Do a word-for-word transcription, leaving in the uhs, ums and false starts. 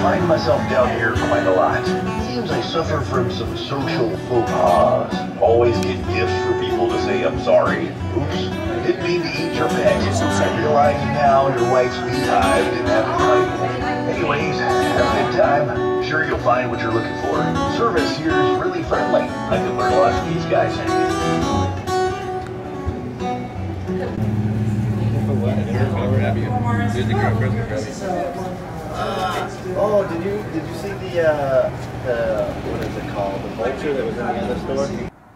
find myself down here quite a lot. Seems I suffer from some social faux pas. Always get gifts for people to say I'm sorry. Oops, I didn't mean to eat your pet. I realize now your wife's beehive didn't have any honey. Anyways, have a good time. I'm sure you'll find what you're looking for. Service here is really friendly. I can learn a lot from these guys. Uh, oh, did you did you see the uh, the what is it called? The vulture that was in the other store?